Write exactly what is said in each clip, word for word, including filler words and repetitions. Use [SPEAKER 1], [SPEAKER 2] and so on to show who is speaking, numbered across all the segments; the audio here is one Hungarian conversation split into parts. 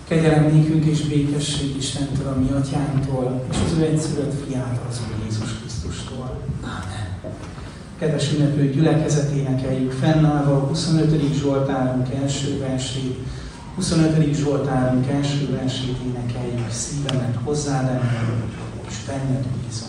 [SPEAKER 1] Kegyelem nékünk és békesség Istentől, a mi atyánktól, és az ő egyszülött fiától, az Úr Jézus Krisztustól. Ámen. Kedves ünneplő gyülekezet, énekeljük fennállva a huszonötödik Zsoltárunk első versét. huszonötödik Zsoltárunk első versét énekeljük, szívemet hozzád emelem, és benned bízom.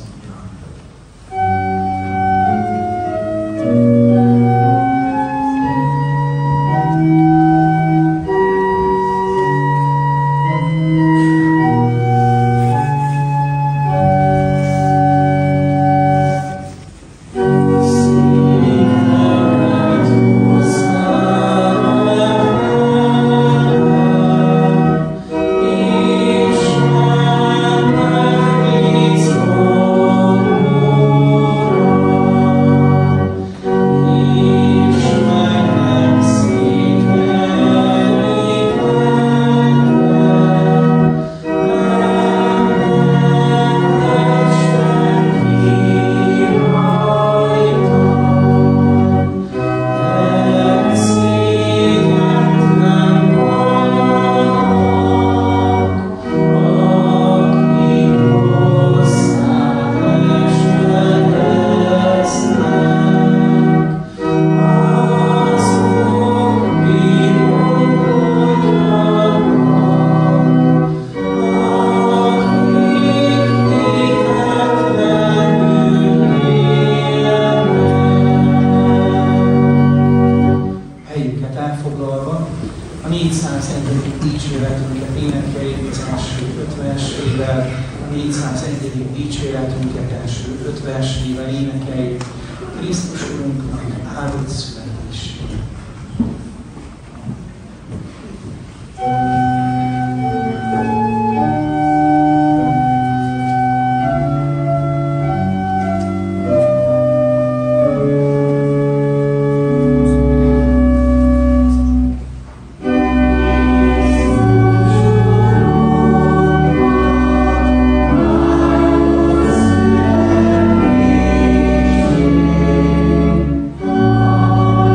[SPEAKER 2] Oh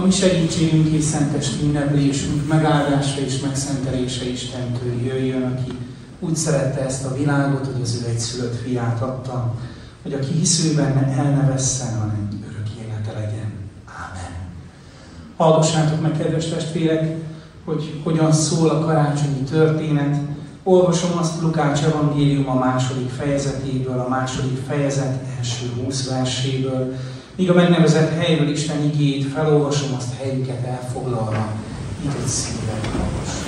[SPEAKER 1] mi segítségünk és szentesti ünneplésünk megáldásra és megszentelése Istentől jöjjön, aki úgy szerette ezt a világot, hogy az ő egyszülött fiát adta, hogy aki hisz ő benne, el ne vesszen, hanem örök élete legyen. Ámen. Hallgassátok meg, kedves testvérek, hogy hogyan szól a karácsonyi történet. Olvasom azt Lukács evangélium a második fejezetéből, a második fejezet első húsz verséből. Míg a megnevezett helyről Isten igéjét felolvasom, azt helyüket elfoglalva, nyitott szívvel hallgass.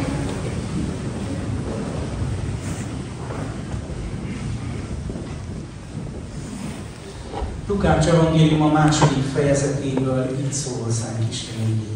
[SPEAKER 1] Lukács evangélium a második fejezetéből így szól hozzánk Isten igéje.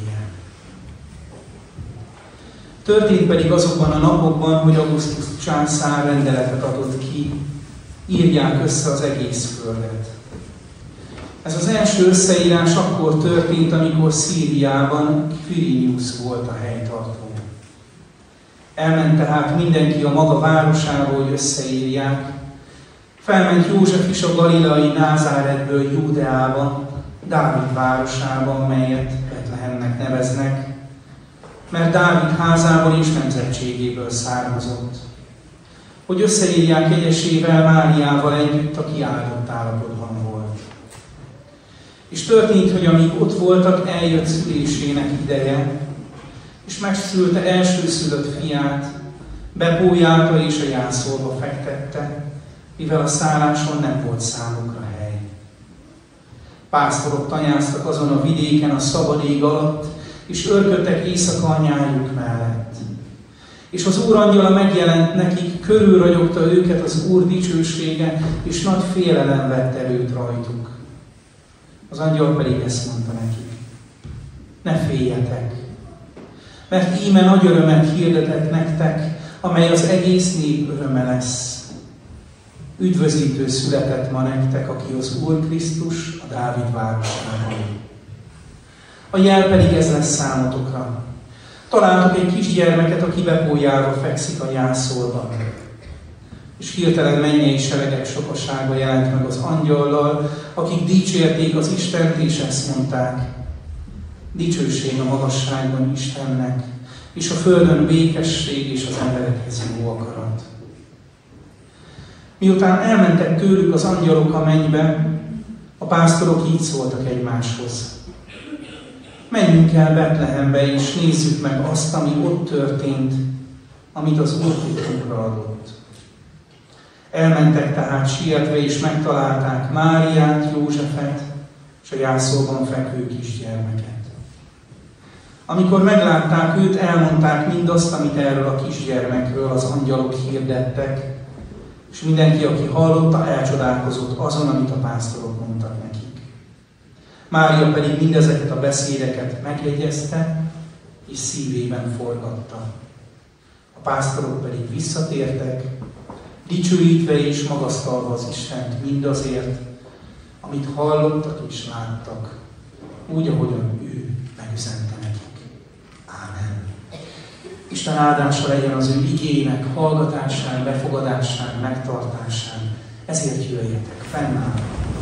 [SPEAKER 1] Történt pedig azokban a napokban, hogy Augustus császár rendeletet adott ki, írják össze az egész földet. Ez az első összeírás akkor történt, amikor Szíriában Quirinius volt a helytartó. Elment tehát mindenki a maga városába, hogy összeírják. Felment József is a galileai Názáretből Júdeába, Dávid városába, melyet Betlehemnek neveznek, mert Dávid házában és nemzetségéből származott, hogy összeírják egyesével Máriával együtt, aki áldott állapotban volt. És történt, hogy amíg ott voltak, eljött szülésének ideje, és megszülte elsőszülött fiát, bepójálta és a jászolba fektette, mivel a szálláson nem volt számukra hely. Pásztorok tanyáztak azon a vidéken a szabad ég alatt, és örködtek éjszaka anyájuk mellett. És az Úr angyala megjelent nekik, körülragyogta őket az Úr dicsősége, és nagy félelem vett erőt rajtuk. Az angyal pedig ezt mondta nekik: ne féljetek, mert íme nagy örömet hirdetek nektek, amely az egész nép öröme lesz. Üdvözítő született ma nektek, aki az Úr Krisztus a Dávid városában. A jel pedig ez lesz számotokra. Találtok egy kisgyermeket, aki bepójálva fekszik a jászolban. És hirtelen mennyei seregek sokasága jelent meg az angyallal, akik dicsérték az Istent, és ezt mondták: dicsőség a magasságban Istennek, és a földön békesség és az emberekhez jó akarat. Miután elmentek tőlük az angyalok a mennybe, a pásztorok így szóltak egymáshoz: menjünk el Betlehembe, és nézzük meg azt, ami ott történt, amit az Úr titkunkra adott. Elmentek tehát sietve, és megtalálták Máriát, Józsefet, és a jászolban fekvő kisgyermeket. Amikor meglátták őt, elmondták mindazt, amit erről a kisgyermekről az angyalok hirdettek, és mindenki, aki hallotta, elcsodálkozott azon, amit a pásztorok mondtak nekik. Mária pedig mindezeket a beszédeket megjegyezte, és szívében forgatta. A pásztorok pedig visszatértek, dicsőítve és magasztalva az Istent mindazért, amit hallottak és láttak, úgy, ahogyan ő megüzente nekik. Ámen. Isten áldása legyen az ő igének hallgatásán, befogadásán, megtartásán. Ezért jöjjetek, fennáll.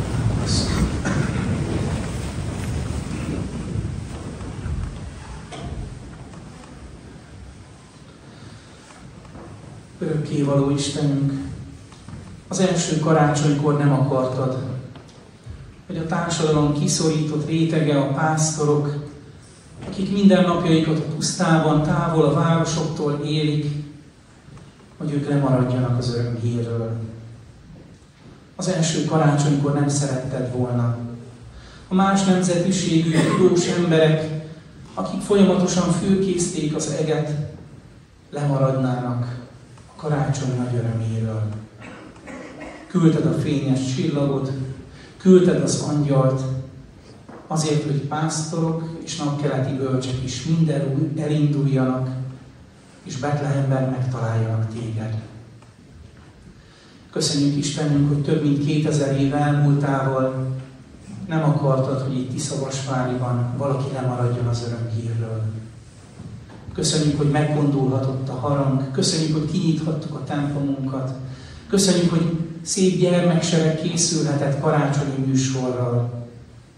[SPEAKER 1] Örökkévaló Istenünk, az első karácsonykor nem akartad, hogy a társadalom kiszorított rétege, a pásztorok, akik mindennapjaikat a pusztában, távol a városoktól élik, hogy ők lemaradjanak az örömhírről. Az első karácsonykor nem szeretted volna. A más nemzetiségű tudós emberek, akik folyamatosan fürkészték az eget, lemaradnának a karácsony nagy öröméről. Küldted a fényes csillagot, küldted az angyalt, azért, hogy pásztorok és napkeleti bölcsek is mindenúj elinduljanak, és Betlehemben megtaláljanak téged. Köszönjük Istenünk, hogy több mint kétezer év elmúltával nem akartad, hogy itt Tiszavasváriban valaki lemaradjon az örömhírről. Köszönjük, hogy meggondolhatott a harang, köszönjük, hogy kinyithattuk a templomunkat, köszönjük, hogy szép gyermeksereg készülhetett karácsonyi műsorral,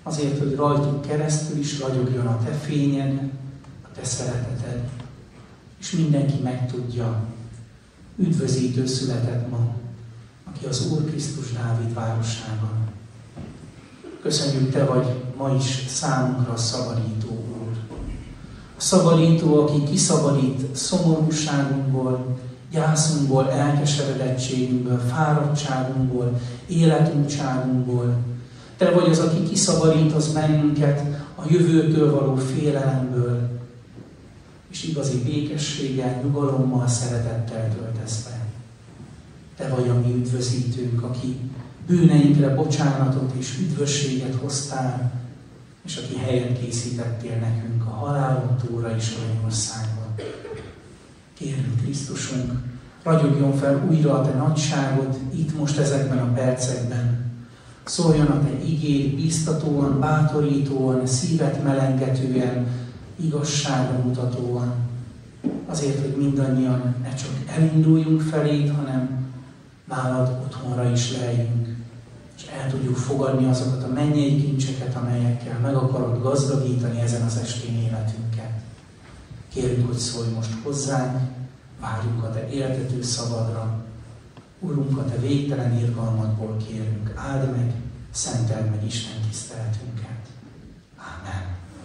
[SPEAKER 1] azért, hogy rajtuk keresztül is ragyogjon a te fényed, a te szereteted, és mindenki megtudja, üdvözítő született ma, aki az Úr Krisztus Dávid városában. Köszönjük, te vagy ma is számunkra a szabadító Úr. A szabadító, aki kiszabadít szomorúságunkból, gyászunkból, elkeseredettségünkből, fáradtságunkból, életuntságunkból. Te vagy az, aki kiszabadítasz bennünket a jövőtől való félelemből, és igazi békességgel, nyugalommal, szeretettel töltesz be. Te vagy a mi üdvözítőnk, aki bűneinkre bocsánatot és üdvösséget hoztál, és aki helyet készítettél nekünk a halálon túlra és a mennyországban. Kérünk, Krisztusunk, ragyogjon fel újra a te nagyságod itt most ezekben a percekben. Szóljon a te igéd bíztatóan, bátorítóan, szívet melengetően, igazságra mutatóan. Azért, hogy mindannyian ne csak elinduljunk feléd, hanem nálad otthonra is leljünk, és el tudjuk fogadni azokat a mennyei kincseket, amelyekkel meg akarod gazdagítani ezen az estén életünket. Kérünk, hogy szólj most hozzánk, várjunk a te éltető szavadra. Urunk, a te végtelen irgalmadból kérünk, áld meg, szenteld meg Isten tiszteletünket. Ámen.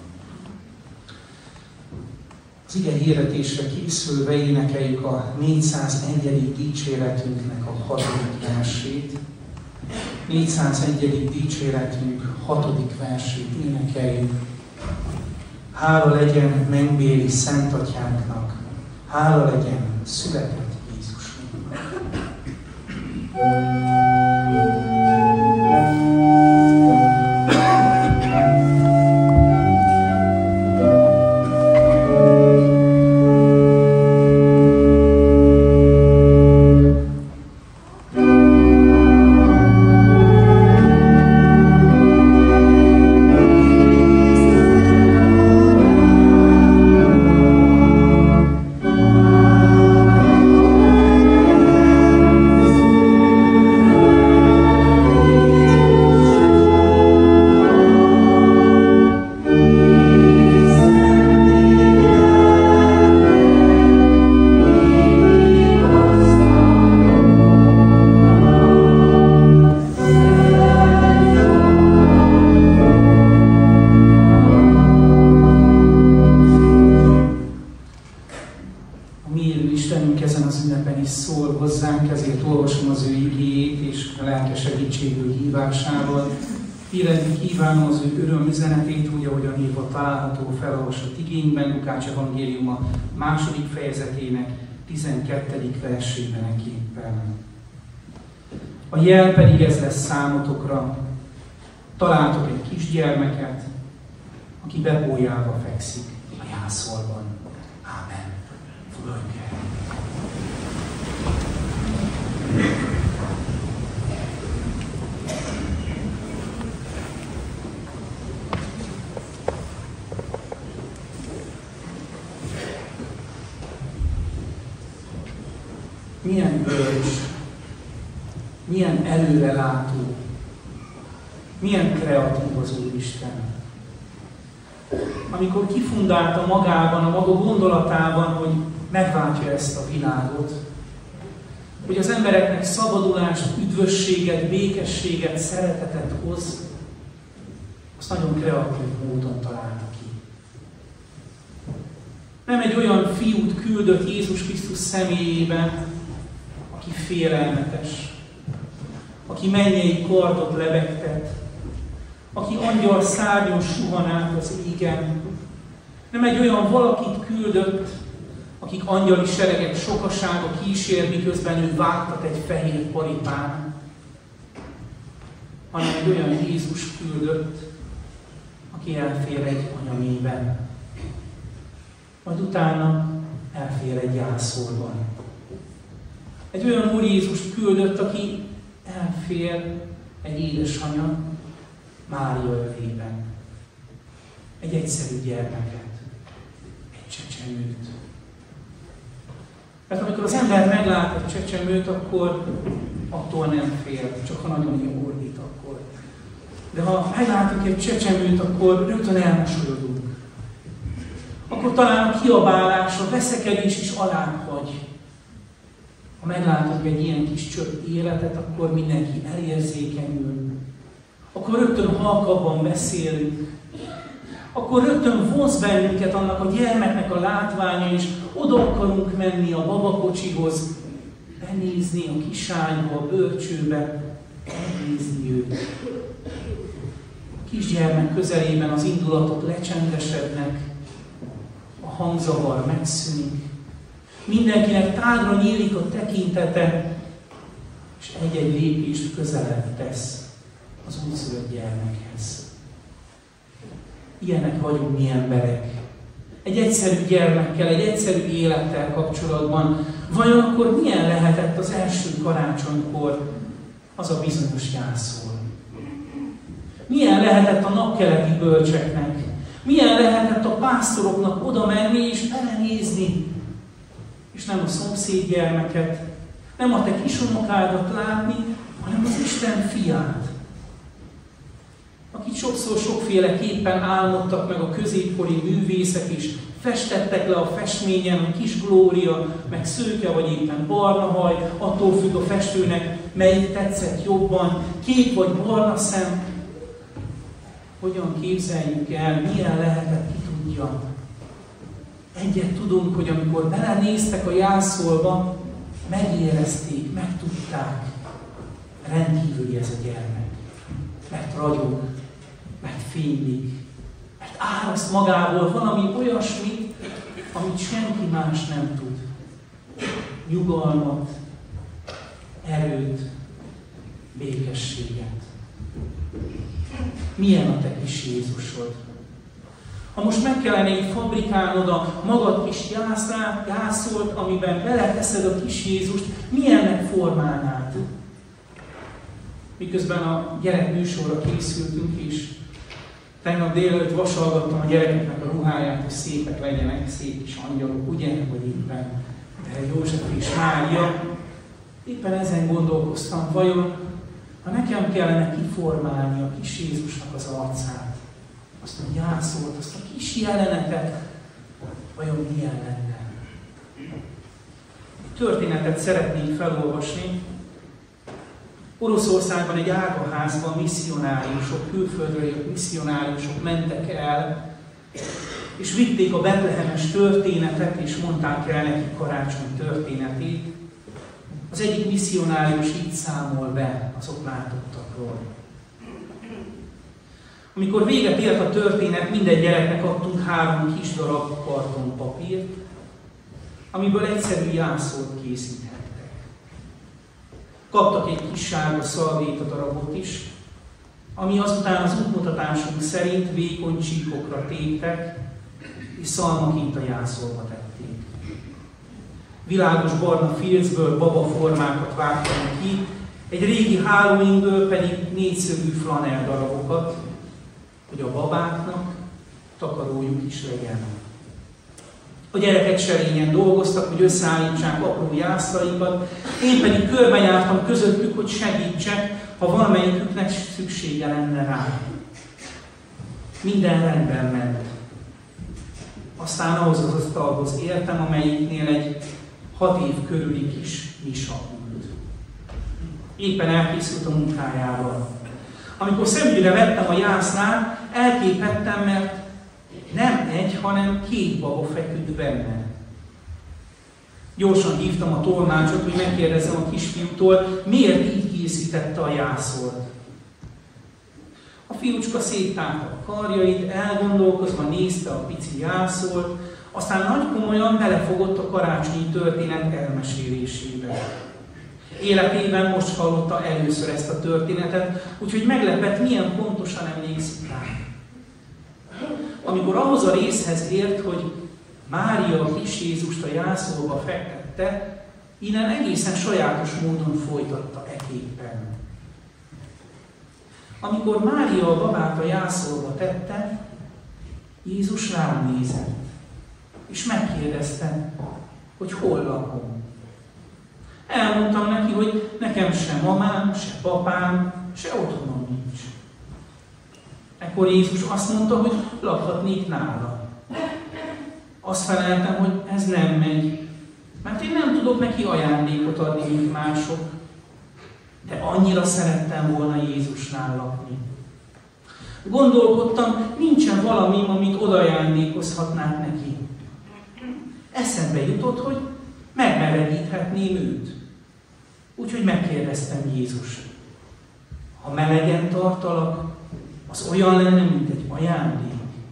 [SPEAKER 1] Az ige hirdetésre készülve énekeljük a négyszázegyedik dicséretünknek a hatodik versét. négyszázegyedik dicséretünk hatodik versét énekeljük. Hála legyen mengbéli Szent Atyánknak, hála legyen született Jézusnak. Kívánom az ő örömüzenetét, úgy, ahogyan írva található felolvasott igényben, Lukács evangéliuma második fejezetének tizenkettedik versében eképpen. A jel pedig ez lesz számotokra, találtok egy kisgyermeket, aki bebójálva fekszik a jászolban. Ámen. Foglaljuk el. Milyen bölcs, milyen előrelátó, milyen kreatív az Úristen. Amikor kifundálta magában, a maga gondolatában, hogy megváltja ezt a világot, hogy az embereknek szabadulást, üdvösséget, békességet, szeretetet hoz, azt nagyon kreatív módon találta ki. Nem egy olyan fiút küldött Jézus Krisztus személyében, aki félelmetes, aki mennyei kardot lebegtet, aki angyal szárnyon suhan át az égen. Nem egy olyan valakit küldött, akik angyali seregek sokasága kísér, miközben ő vágtat egy fehér paripán, hanem egy olyan Jézus küldött, aki elfér egy anyamélyben, majd utána elfér egy jászolban. Egy olyan Úr Jézust küldött, aki elfér egy édesanya Mária övében. Egy egyszerű gyermeket, egy csecsemőt. Mert amikor az ember meglát egy csecsemőt, akkor attól nem fél, csak ha nagyon jó ordít, akkor. De ha meglátunk egy csecsemőt, akkor rögtön elmosolyodunk. Akkor talán a kiabálás, a veszekedés is alább hagy. Ha meglátunk egy ilyen kis csöpp életet, akkor mindenki elérzékenyül. Akkor rögtön halkabban beszélünk. Akkor rögtön vonz bennünket annak a gyermeknek a látványa, és oda akarunk menni a babakocsihoz, benézni a kisányba, a bölcsőbe, elnézni őt. A kisgyermek közelében az indulatok lecsendesednek, a hangzavar megszűnik, mindenkinek tágra nyílik a tekintete, és egy-egy lépést közelebb tesz az újszülött gyermekhez. Ilyenek vagyunk mi emberek. Egy egyszerű gyermekkel, egy egyszerű élettel kapcsolatban vajon akkor milyen lehetett az első karácsonykor az a bizonyos jászol? Milyen lehetett a napkeleti bölcseknek? Milyen lehetett a pásztoroknak oda menni és belenézni? És nem a szomszéd gyermeket, nem a te kisunokádat látni, hanem az Isten fiát, akit sokszor sokféleképpen álmodtak meg a középkori művészek is, festettek le a festményen, hogy kis Glória, meg szőke vagy éppen barna haj, attól függ a festőnek, melyik tetszett jobban, kék vagy barna szem. Hogyan képzeljük el, milyen lehetett, ki tudja. Egyet tudunk, hogy amikor belenéztek a jászolba, megérezték, megtudták, rendkívüli ez a gyermek. Mert ragyog, mert fénylik, mert áraszt magából valami olyasmit, amit senki más nem tud. Nyugalmat, erőt, békességet. Milyen a te kis Jézusod? Ha most meg kellene így fabrikálnod a magad kis jászlát, jászolt, amiben beleteszed a kis Jézust, milyennek formálnád? Miközben a gyerek műsorra készültünk is, tegnap délelőtt vasalgattam a gyerekeknek a ruháját, hogy szépek legyenek, szép kis angyalok, ugye? Vagy éppen József és Mária. Éppen ezen gondolkoztam, vajon, ha nekem kellene kiformálni a kis Jézusnak az arcát, azt a gyászolt, azt a kis jelenetet, vajon milyen lenne? A történetet szeretnék felolvasni. Oroszországban egy árvaházban misszionáriusok, külföldről jött misszionáriusok mentek el, és vitték a betlehemes történetet, és mondták el nekik karácsony történetét. Az egyik misszionárius így számol be az ott látottakról. Amikor véget ért a történet, minden gyereknek adtunk három kis darab kartonpapírt, amiből egyszerű jászolt készíthettek. Kaptak egy kis sárga szalvéta darabot is, ami azután az útmutatásunk szerint vékony csíkokra téptek, és szalmaként a jászolba tették. Világos barna filcből babaformákat vágtak ki, egy régi hálóingből pedig négyszögű flanell darabokat, hogy a babáknak takarójuk is legyen. A gyerekek serényen dolgoztak, hogy összeállítsák apró jászlaikat, én pedig körbejártam közöttük, hogy segítsek, ha valamelyiküknek szüksége lenne rá. Minden rendben ment. Aztán ahhoz az asztalhoz értem, amelyiknél egy hat év körüli kis Misa ült. Éppen elkészült a munkájával. Amikor szemügyre vettem a jásznát, elképettem, mert nem egy, hanem két baba feküdt benne. Gyorsan hívtam a tolmácsot, hogy megkérdezzem a kisfiútól, miért így készítette a jászolt. A fiúcska széttárta a karjait, elgondolkozva nézte a pici jászolt, aztán nagy komolyan belefogott a karácsonyi történet elmesélésébe. Életében most hallotta először ezt a történetet, úgyhogy meglepett, milyen pontosan emlékszik rá. Amikor ahhoz a részhez ért, hogy Mária a kis Jézust a jászolba fektette, innen egészen sajátos módon folytatta eképpen. Amikor Mária a babát a jászolba tette, Jézus rám nézett, és megkérdezte, hogy hol lakom. Elmondtam neki, hogy nekem se mamám, se papám, se otthonom nincs. Ekkor Jézus azt mondta, hogy lakhatnék nála. Azt feleltem, hogy ez nem megy, mert én nem tudok neki ajándékot adni, mint mások. De annyira szerettem volna Jézusnál lakni. Gondolkodtam, nincsen valami, amit odajándékozhatnák neki. Eszembe jutott, hogy megmelegíthetném őt. Úgyhogy megkérdeztem Jézust, ha melegen tartalak, az olyan lenne, mint egy ajándék.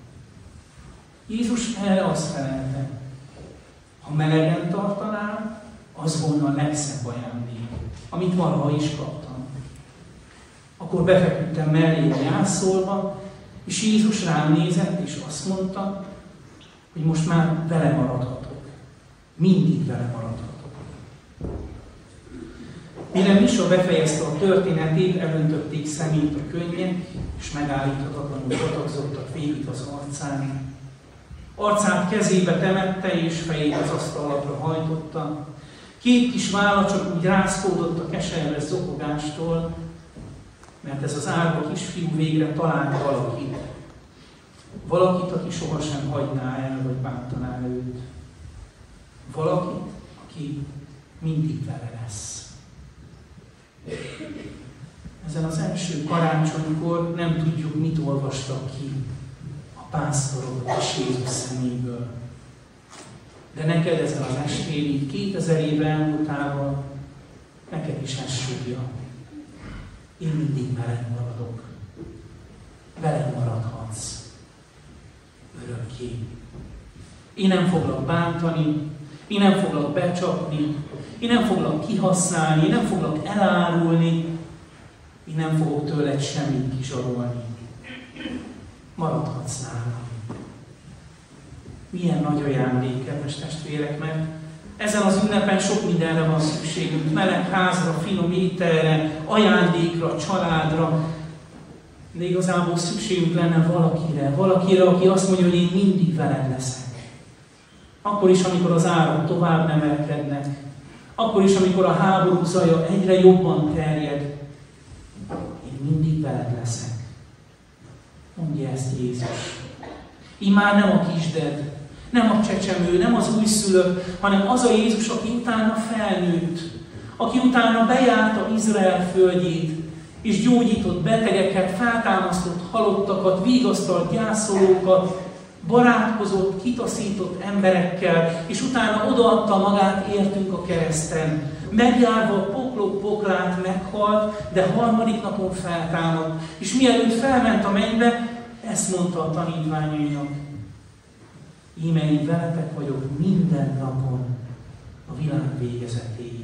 [SPEAKER 1] Jézus erre azt felelte, ha melegen tartanál, az volna a legszebb ajándék, amit valaha is kaptam. Akkor befeküdtem mellé a jászolba, és Jézus rám nézett, és azt mondta, hogy most már vele maradhatok. Mindig vele maradhatok. Mire Misa befejezte a történetét, elöntötték szemét a könnyek, és megállíthatatlanul patakzottak végig az arcán. Arcát kezébe temette, és fejét az asztalra hajtotta. Két kis válla csak úgy rázkódott a keserves zokogástól, mert ez az árva kisfiú végre talált valakit. Valakit, aki sohasem hagyná el, vagy bántaná őt. Valakit, aki mindig vele lesz. Ezen az első karácsonykor nem tudjuk, mit olvastak ki a pásztorok és Jézus szeméből. De neked ezen az estén, így kétezer éve elmúltával, neked is ez súgja. Én mindig veled maradok. Veled maradhatsz. Örökké. Én nem foglak bántani, én nem foglak becsapni, én nem foglak kihasználni, én nem foglak elárulni, én nem fogok tőled semmit kizsarolni. Maradhatsz nálam. Milyen nagy ajándék, kedves testvérek, mert ezen az ünnepen sok mindenre van szükségünk. Meleg házra, finom ételre, ajándékra, családra. De igazából szükségünk lenne valakire, valakire, aki azt mondja, hogy én mindig veled leszek. Akkor is, amikor az árak tovább emelkednek, akkor is, amikor a háború zaja egyre jobban terjed, én mindig veled leszek. Mondja ezt Jézus. Immár nem a kisded, nem a csecsemő, nem az újszülött, hanem az a Jézus, aki utána felnőtt, aki utána bejárta Izrael földjét, és gyógyított betegeket, feltámasztott halottakat, vigasztalt gyászolókat, barátkozott, kitaszított emberekkel, és utána odaadta magát értünk a kereszten. Megjárva a poklok poklát meghalt, de harmadik napon feltámadt. És mielőtt felment a mennybe, ezt mondta a tanítványainak. Íme én veletek vagyok minden napon a világ végezetéig.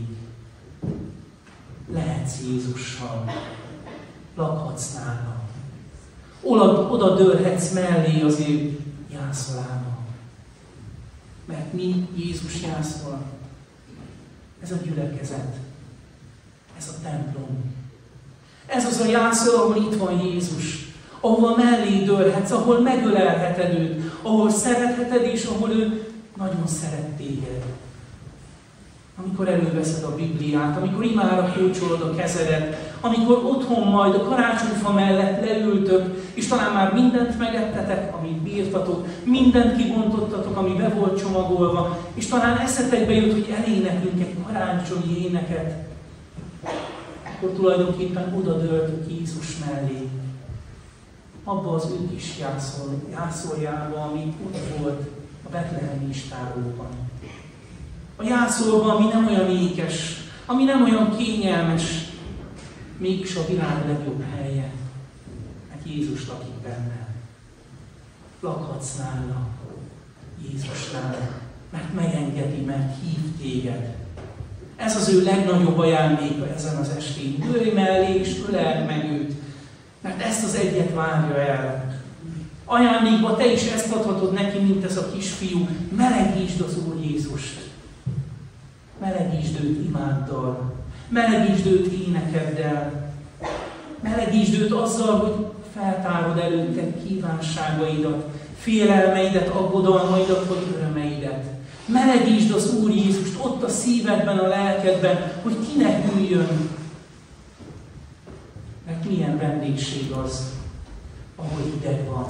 [SPEAKER 1] Lehetsz Jézussal, lakhatsz nála. Oda dőlhetsz mellé az ő jászolába. Mert mi Jézus jászol? Ez a gyülekezet. Ez a templom. Ez az a jászol, ahol itt van Jézus. Ahol mellé dőlhetsz, ahol megölelheted őt, ahol szeretheted, és ahol ő nagyon szeret téged. Amikor előveszed a Bibliát, amikor imára kulcsolod a kezedet, amikor otthon majd a karácsonyfa mellett leültök, és talán már mindent megettetek, amit bírtatok, mindent kibontottatok, ami be volt csomagolva, és talán eszetekbe jut, hogy eléneklünk egy karácsonyi éneket, akkor tulajdonképpen odadőltök Jézus mellé, abba az ő kis jászol, jászoljába, ami ott volt a betlehemi istállóban. A jászolba, ami nem olyan ékes, ami nem olyan kényelmes, mégis a világ legjobb helye, mert Jézus lakik benne. Lakhatsz nála, Jézusnál, mert megengedi, mert hív téged. Ez az ő legnagyobb ajándéka ezen az estén. Dőlj mellé és öleld meg őt, mert ezt az egyet várja el. Ajándékba te is ezt adhatod neki, mint ez a kisfiú. Melegítsd az Úr Jézust. Melegítsd őt imáddal. Melegítsd őt énekeddel. Melegítsd őt azzal, hogy feltárod előtte kívánságaidat, félelmeidet, aggodalmaidat vagy örömeidet. Melegítsd az Úr Jézust ott a szívedben, a lelkedben, hogy ki ne hűljön. Mert milyen vendégség az, ahol hideg van.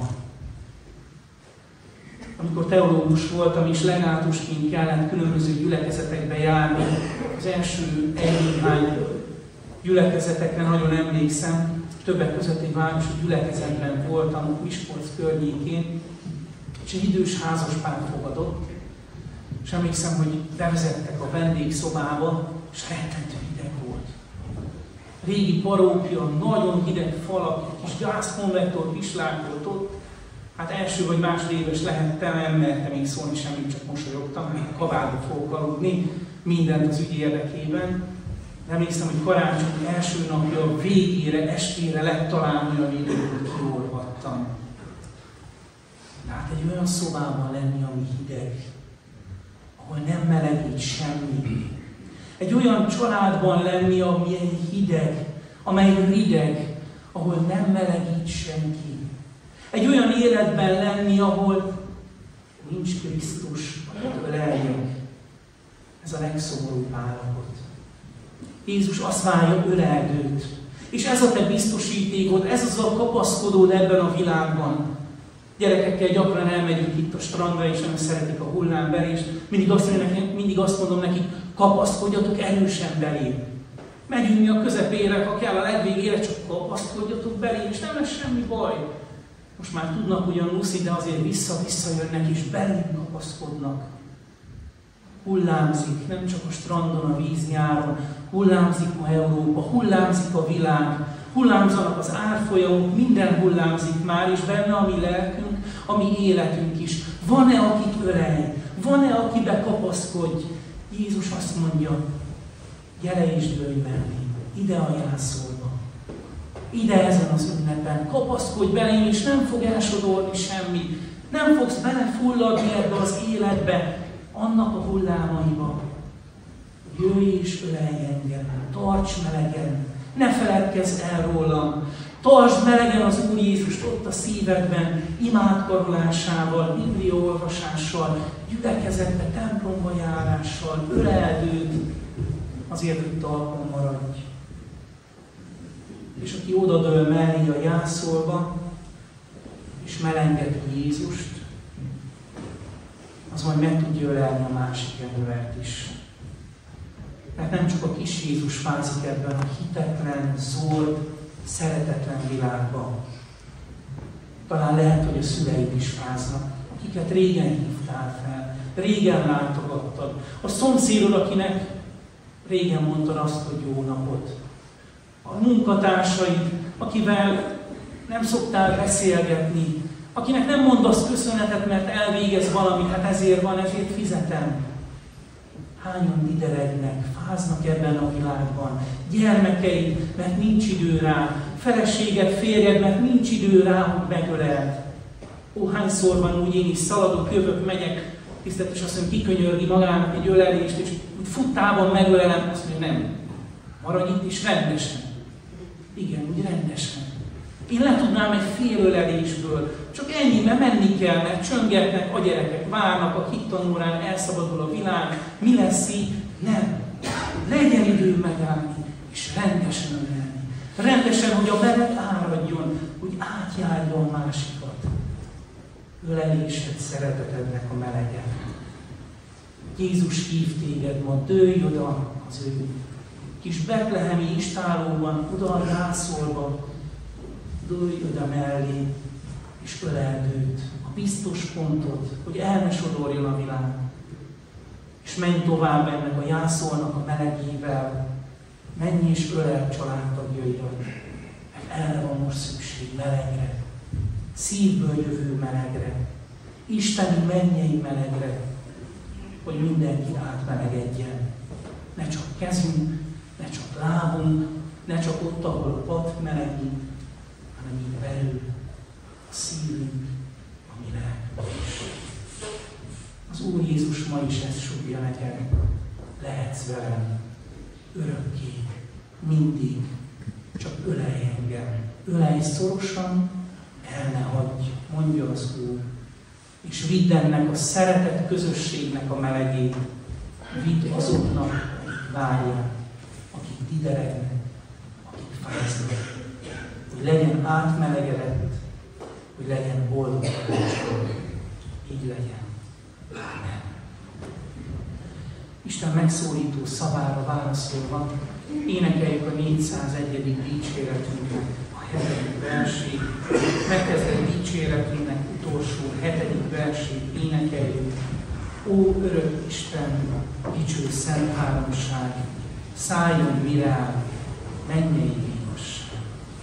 [SPEAKER 1] Amikor teológus voltam és legátusként kellett különböző gyülekezetekbe járni, az első egy-néhány gyülekezetekre nagyon emlékszem, többek között egy városi gyülekezetben voltam, Miskolc környékén, és egy idős házaspár fogadott, és emlékszem, hogy bevezettek a vendégszobába, és rettentő hideg volt. Régi parókja, nagyon hideg falak, egy kis gázkonvektor pislákolt ott. Hát első vagy második éves lehettem, nem mertem még szólni semmit, csak mosolyogtam, hogy kabátba fogok aludni, mindent az ügy érdekében. De emlékszem, hogy karácsony első napja végére, estére lett talán olyan idő, hogy kiolvadtam. De hát egy olyan szobában lenni, ami hideg, ahol nem melegít semmi. Egy olyan családban lenni, ami egy hideg, amely rideg, ahol nem melegít senki. Egy olyan életben lenni, ahol nincs Krisztus, akitől eljön. Ez a legszomorúbb állapot. Jézus azt várja, öleld őt. És ez a te biztosítékod, ez az a kapaszkodód ebben a világban. Gyerekekkel gyakran elmegyünk itt a strandra, és nem szeretik a hullámverést. Mindig azt, mindig azt mondom nekik, kapaszkodjatok erősen belém. Megyünk mi a közepére, ha kell a legvégére, csak kapaszkodjatok belém, és nem lesz semmi baj. Most már tudnak ugyan úszni, de azért vissza-vissza jönnek, és belém kapaszkodnak. Hullámzik, nem csak a strandon, a víz nyáron, hullámzik ma Európa, hullámzik a világ, hullámzanak az árfolyamok, minden hullámzik már, és benne a mi lelkünk, a mi életünk is. Van-e, akit ölelj? Van-e, akibe kapaszkodj? Jézus azt mondja, gyere és dőlj mellé, ide a jászolba, ide ezen az ünnepen, kapaszkodj belém, és nem fog elsodorni semmi, nem fogsz belefulladni ebbe az életbe, annak a hullámaiba. Jöjj és ölelj engem, tarts melegen, ne feledkezz el rólam, tartsd melegen az Úr Jézust ott a szívedben, imádkarolásával, bibliaolvasással, gyülekezetbe, templomba járással, öleld őt, azért, hogy talpon maradj. És aki odadől mellé a jászolba, és melengeti Jézust, az majd meg tudja ölelni a másik embert is. Mert nem csak a kis Jézus fázik ebben a hitetlen, zord, szeretetlen világban. Talán lehet, hogy a szüleid is fáznak, akiket régen hívtál fel, régen látogattad. A szomszédod, akinek régen mondtad azt, hogy jó napot. A munkatársaid, akivel nem szoktál beszélgetni, akinek nem mondasz köszönetet, mert elvégez valamit, hát ezért van, ezért fizetem. Hányan dideregnek, fáznak ebben a világban. Gyermekeid, mert nincs idő rá. Feleséged, férjed, mert nincs idő rá, hogy megöleld. Ó, hányszor van úgy, én is szaladok, jövök, megyek, tiszteletes azt mondja, kikönyörgi magának egy ölelést, és úgy futtában megölelem, azt mondja, nem. Maradj itt is rendesen. Igen, úgy rendesen. Én le tudnám egy fél ölelésből, csak ennyi, mert menni kell, mert csöngetnek, a gyerekek várnak, a hittanórán elszabadul a világ, mi lesz így? Nem. Legyen idő megállni, és rendesen ölelni. Rendesen, hogy a meleg áradjon, hogy átjárja a másikat. Ölelésed, szeretetednek a melege. Jézus hív téged ma, dőlj oda az ő kis betlehemi istálóban, oda a jászolba, dőlj oda mellé, és öleld őt, a biztos pontot, hogy el ne sodorjon a világ. És menj tovább ennek a jászolnak a melegével, menj és öleld családtagjaidat, mert erre van most szükség, melegre, szívből jövő melegre, isteni mennyei melegre, hogy mindenki átmelegedjen. Ne csak kezünk, ne csak lábunk, ne csak ott, ahol a pad melegít, hanem így belül a szívünk, ami lelkünk is. Az Úr Jézus ma is ezt sugja neked. Lehetsz velem örökké, mindig, csak ölelj engem. Ölelj szorosan, el ne hagyj, mondja az Úr. És vidd ennek a szeretet közösségnek a melegét. Vidd azoknak, akik várják, akik dideregnek, akik fáznak. Hogy legyen átmelegedett hogy legyen boldog karácsony. Így legyen. Amen. Isten megszólító szavára válaszolva énekeljük a négyszázegyedik dicséretünknek a hetedik versét. Megkezdett dicséretünknek utolsó hetedik versét énekeljük. Ó, örök Isten, dicső szent háromság, szálljon mi rá, mennyei igazság.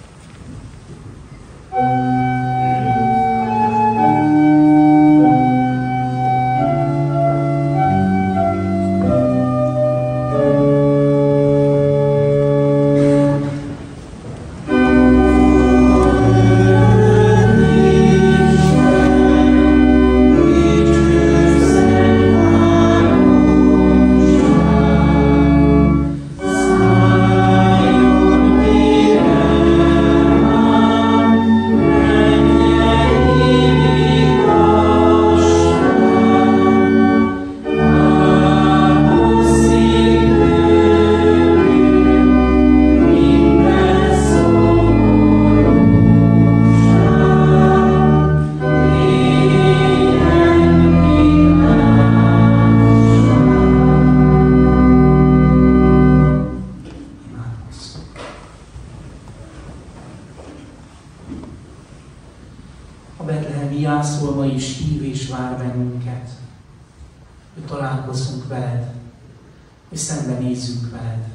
[SPEAKER 1] Jászolva is hív és vár bennünket, hogy találkozzunk veled, hogy szembenézzünk veled.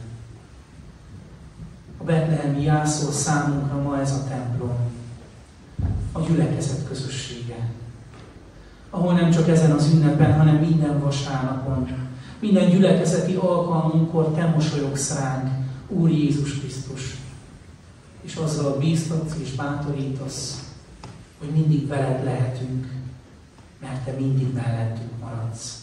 [SPEAKER 1] A betlehemi jászol számunkra ma ez a templom, a gyülekezet közössége, ahol nem csak ezen az ünnepen, hanem minden vasárnapon, minden gyülekezeti alkalmunkkor te mosolyogsz ránk, Úr Jézus Krisztus, és azzal bíztatsz és bátorítasz, hogy mindig veled lehetünk, mert te mindig mellettünk maradsz.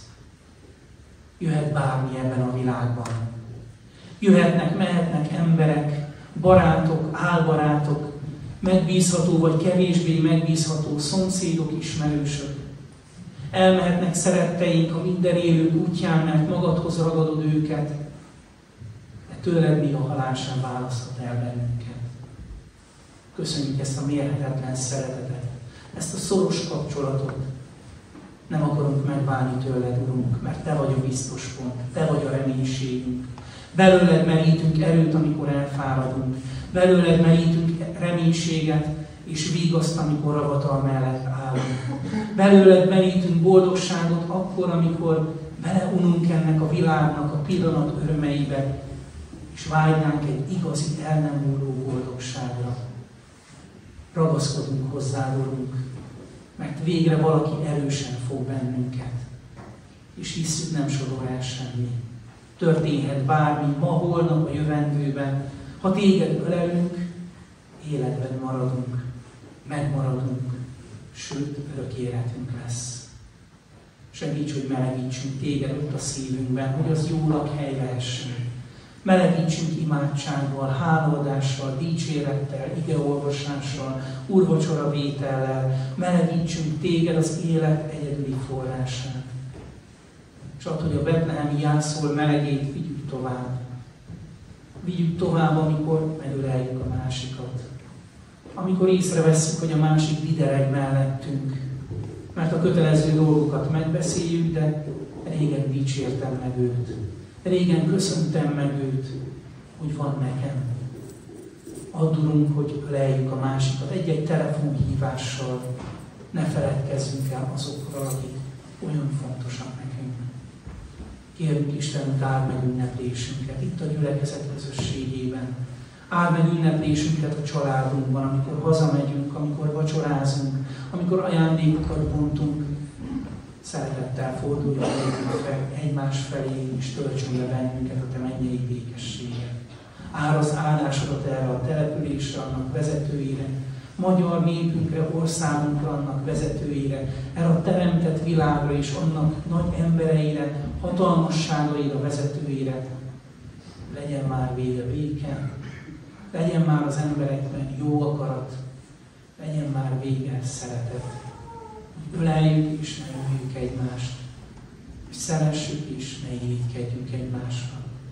[SPEAKER 1] Jöhet bármi ebben a világban. Jöhetnek, mehetnek emberek, barátok, álbarátok, megbízható vagy kevésbé megbízható szomszédok, ismerősök. Elmehetnek szeretteink a minden élők útján, mert magadhoz ragadod őket, de tőled mi a halál sem választhat el bennünket. Köszönjük ezt a mérhetetlen szeretetet, ezt a szoros kapcsolatot. Nem akarunk megválni tőled, Urunk, mert te vagy a biztos pont, te vagy a reménységünk. Belőled merítünk erőt, amikor elfáradunk. Belőled merítünk reménységet és vigaszt, amikor ravatal mellett állunk. Belőled merítünk boldogságot akkor, amikor beleununk ennek a világnak a pillanat örömeibe, és vágynánk egy igazi, el nem múló boldogságra. Ragaszkodunk hozzá, Urunk, mert végre valaki erősen fog bennünket, és hisszük, nem sorol el semmi. Történhet bármi ma, holnap, a jövendőben, ha téged ölelünk, életben maradunk, megmaradunk, sőt, örök életünk lesz. Segíts, hogy melegítsünk téged ott a szívünkben, hogy az jó lakhely lehessen. Melegítsünk imádsággal, hálaadással, dicsérettel, igeolvasással, úrvacsora vétellel, melegítsünk téged az élet egyedüli forrását. És add, hogy a betlehemi jászol melegét vigyük tovább. Vigyük tovább, amikor megöleljük a másikat. Amikor észrevesszük, hogy a másik lidereg mellettünk. Mert a kötelező dolgokat megbeszéljük, de régen dicsértem meg őt. Régen köszöntem meg őt, hogy van nekem. Add, Urunk, hogy öleljük a másikat egy-egy telefonhívással. Ne feledkezzünk el azokról, akik olyan fontosak nekünk. Kérjük Istenünk, áld meg ünneplésünket itt a gyülekezet közösségében. Áld meg ünneplésünket a családunkban, amikor hazamegyünk, amikor vacsorázunk, amikor ajándékokat bontunk. Szeretettel forduljon egymás felé, és töltsön le bennünket a te mennyei békességet. Árasz áldásodat erre a településre, annak vezetőire, magyar népünkre, országunkra, annak vezetőire, erre a teremtett világra és annak nagy embereire, hatalmasságaira, vezetőire. Legyen már vége béke, legyen már az emberekben jó akarat, legyen már vége szeretet. Öleljük és ne öljük egymást, hogy szeressük és ne irigykedjünk egymásra.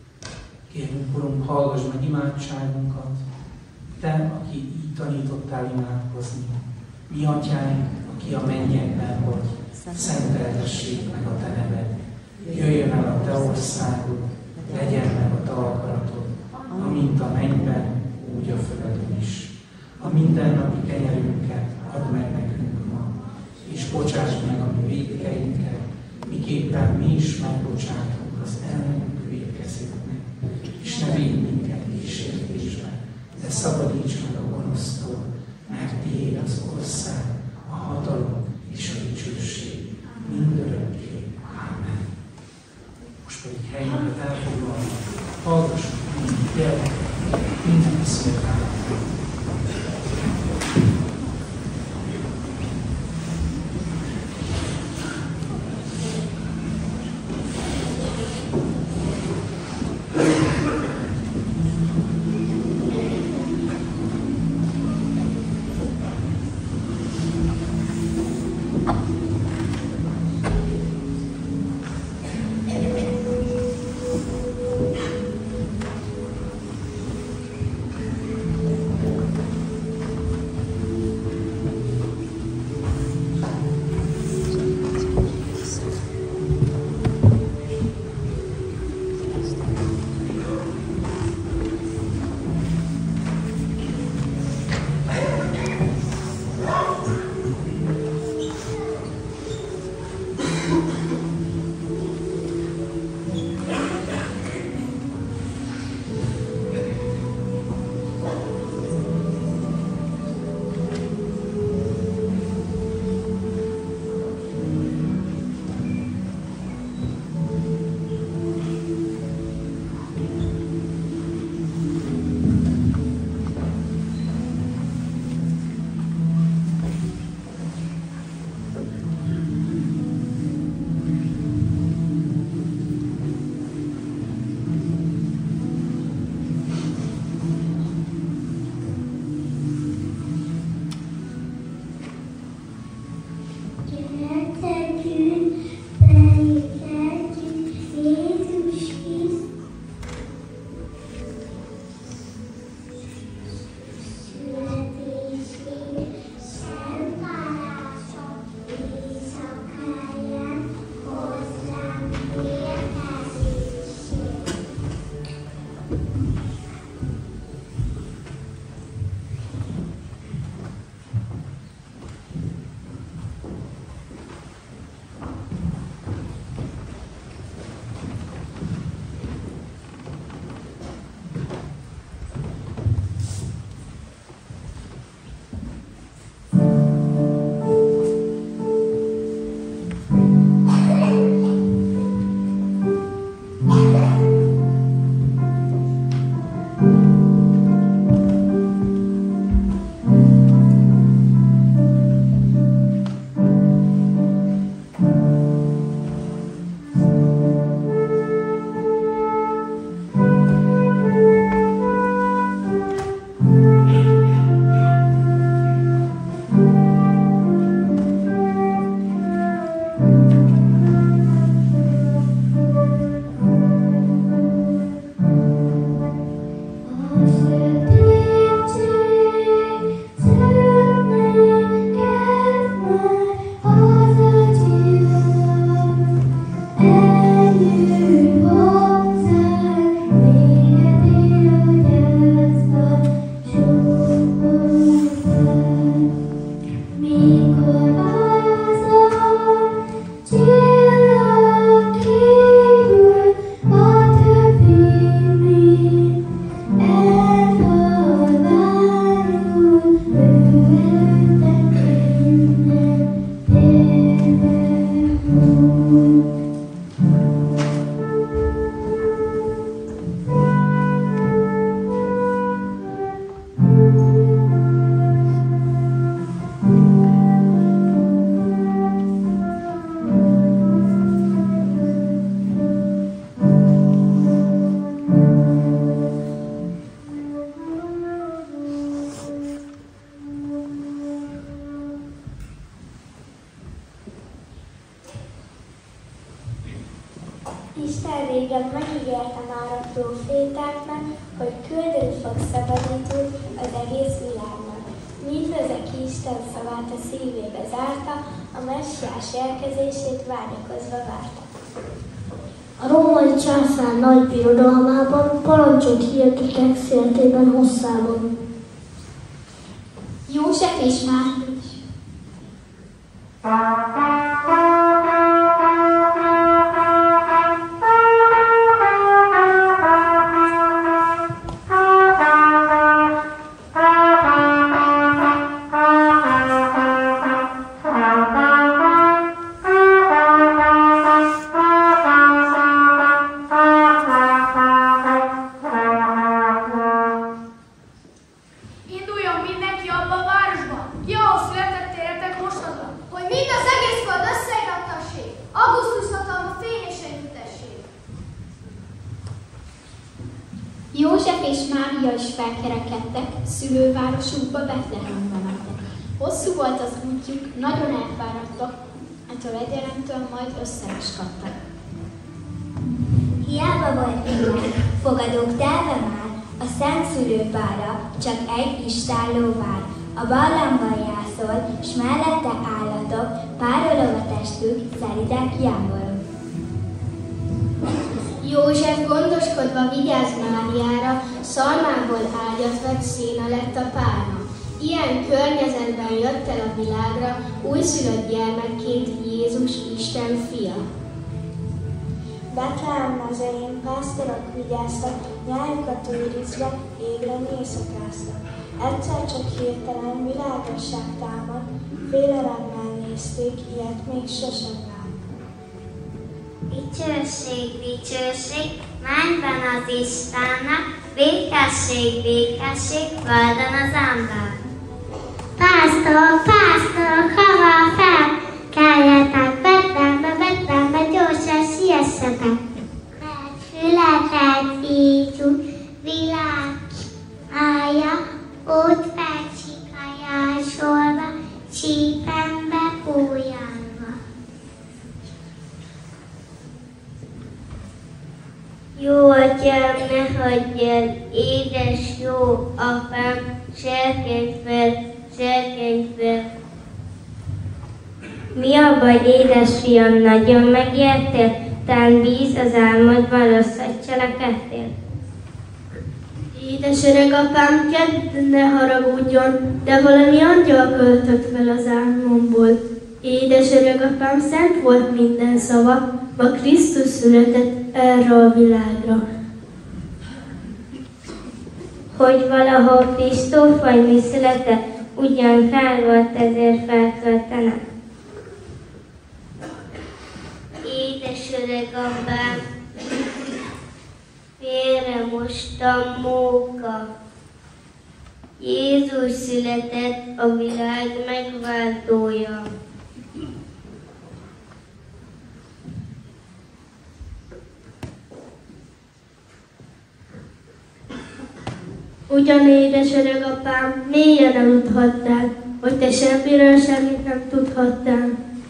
[SPEAKER 1] Kérünk, Urunk, hallgass meg imádságunkat, te, aki így tanítottál imádkozni. Mi atyánk, aki a mennyekben vagy, szenteltessék meg a te neved. Jöjjön el a te országod, legyen meg a te akaratod, amint a mennyben, úgy a földön is. A mindennapi kenyerünket add meg nekünk ma, és bocsásd meg a mi vétkeinket, miképpen mi is megbocsátunk az ellenünk vétkezőknek. És ne védj minket kísértésbe, de szabadíts meg a gonosztól, mert tiéd az ország, a hatalom és a dicsőség mindörökké. Ámen. Most pedig helyünket elfoglalva, hallgassuk mind gyermekeket, minden szolgálatot.
[SPEAKER 2] Isten régen megígérte már a prófétáknak, hogy küldeni fog szabadítót az egész világnak. mindezek Isten szavát a szívébe zárta, a messiás érkezését vágyakozva várta.
[SPEAKER 3] A római császár nagy birodalmában parancsot hirdettek széltében hosszában.
[SPEAKER 2] József és Mária is.
[SPEAKER 4] József és Mária is felkerekedtek, szülővárosukba, Betlehembe mentek. Hosszú volt az útjuk, nagyon elfáradtak, ettől egyelemtől majd össze is kaptak.
[SPEAKER 2] Hiába volt minden, fogadók telve már, a szent szülőpárra csak egy kis szálló vár. A barlangban jászol, s mellette állatok, párolog a testük, szelidek jámborok.
[SPEAKER 4] József gondoskodva vigyáz Máriára, szalmából ágyat vett, széna lett a párna. Ilyen környezetben jött el a világra újszülött gyermekként Jézus Isten fia.
[SPEAKER 2] Betlehem mezején pásztorok vigyáztak, nyájukat őrizve, égre éjszakáztak. Egyszer csak hirtelen világosság támad, félelemmel nézték, ilyet még sosem láttak.
[SPEAKER 5] Dicsőség, dicsőség, mennyben az Istennek, békesség, békesség, földön az ember. Pásztorok, pásztorok, hava fel, keljetek Betlehembe, Betlehembe, gyorsan siessetek. Mert született Jézus, világ állja, ott felcsikajál sorba, csípembe bújálva. Jó atyám, ne hagyj el, édes jó apám, serkenj fel, serkenj fel. Mi a baj, édesfiam, nagyon megértél? Tán bíz az álmodban, rosszat cselekedtél?
[SPEAKER 3] Édes öreg apám, kedd, ne haragudjon, de valami angyal költött fel az álmomból. Édes öreg apám, szent volt minden szava, ma Krisztus született erre a világra.
[SPEAKER 5] Hogy valahol Kristófaj mi született, ugyan kár volt ezért felköltenek. Édes öreg apám, félre most a móka. Jézus született, a világ megváltója.
[SPEAKER 3] Ugyan édes öreg apám, mélyen aludhattál, hogy te semmiről semmit nem tudhattál.